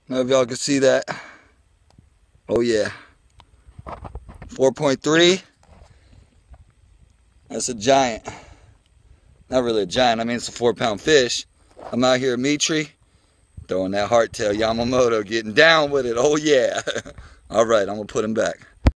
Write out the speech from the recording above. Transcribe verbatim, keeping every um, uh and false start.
know if y'all can see that. Oh yeah. four point three. That's a giant. Not really a giant. I mean, it's a four pound fish. I'm out here at Mitri, throwing that hardtail Yamamoto, getting down with it. Oh yeah. All right, I'm gonna put him back.